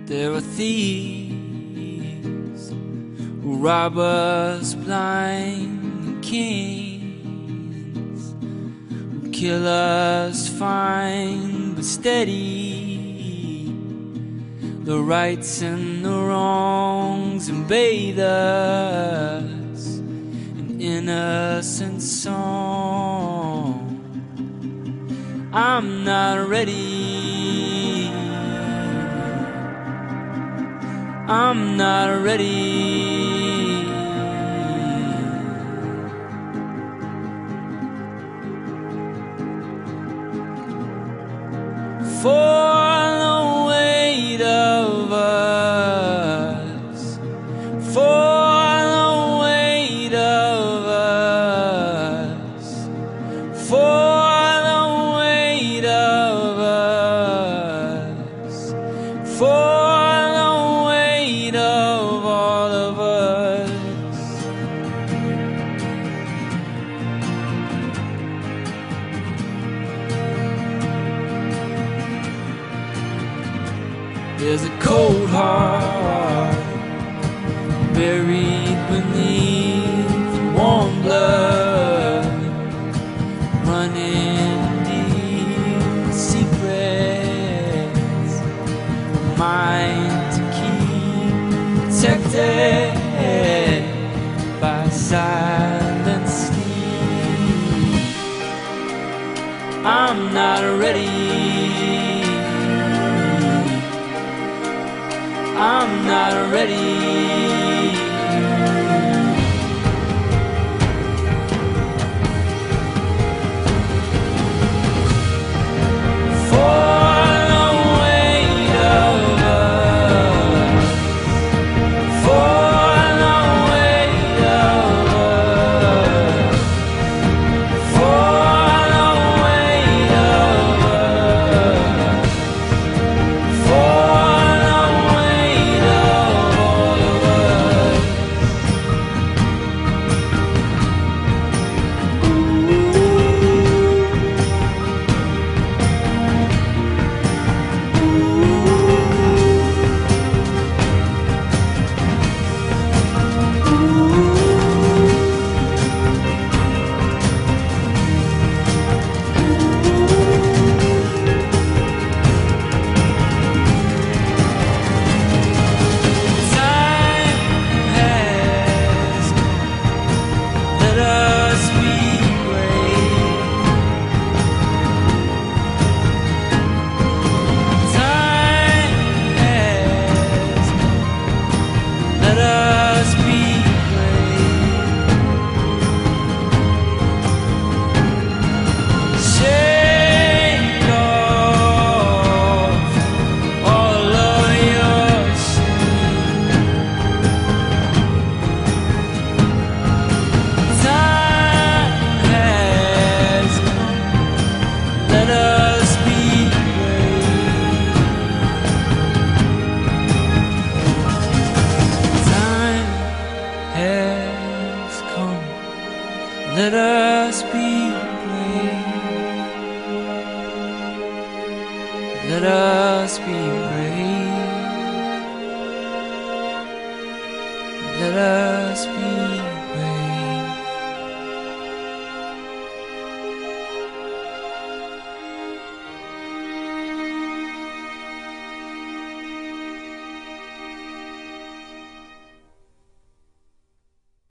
There are thieves who rob us blind, kings who kill us fine but steady. The rights and the wrongs invade us, an innocent song. I'm not ready, I'm not ready. For the weight of us, for the weight of us, for the weight of us, for there's a cold heart buried beneath warm blood, running deep secrets, mind to keep protected by silent sleep. I'm not ready, I'm not ready. Let us be brave. Let us be brave. Let us be